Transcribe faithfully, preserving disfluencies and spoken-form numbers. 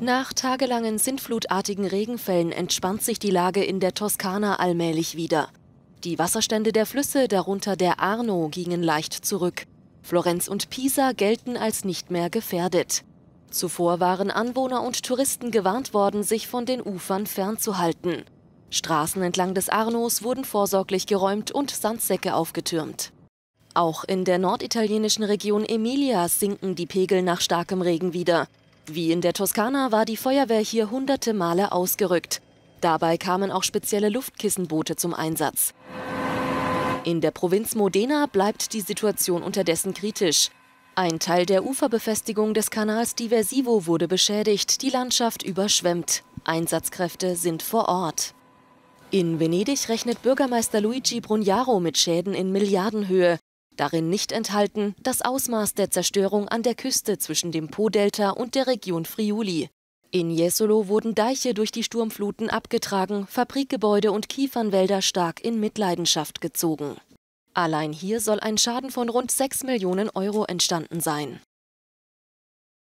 Nach tagelangen sintflutartigen Regenfällen entspannt sich die Lage in der Toskana allmählich wieder. Die Wasserstände der Flüsse, darunter der Arno, gingen leicht zurück. Florenz und Pisa gelten als nicht mehr gefährdet. Zuvor waren Anwohner und Touristen gewarnt worden, sich von den Ufern fernzuhalten. Straßen entlang des Arnos wurden vorsorglich geräumt und Sandsäcke aufgetürmt. Auch in der norditalienischen Region Emilia sinken die Pegel nach starkem Regen wieder. Wie in der Toskana war die Feuerwehr hier hunderte Male ausgerückt. Dabei kamen auch spezielle Luftkissenboote zum Einsatz. In der Provinz Modena bleibt die Situation unterdessen kritisch. Ein Teil der Uferbefestigung des Kanals Diversivo wurde beschädigt, die Landschaft überschwemmt. Einsatzkräfte sind vor Ort. In Venedig rechnet Bürgermeister Luigi Brugnaro mit Schäden in Milliardenhöhe. Darin nicht enthalten das Ausmaß der Zerstörung an der Küste zwischen dem Po-Delta und der Region Friuli. In Jesolo wurden Deiche durch die Sturmfluten abgetragen, Fabrikgebäude und Kiefernwälder stark in Mitleidenschaft gezogen. Allein hier soll ein Schaden von rund sechs Millionen Euro entstanden sein.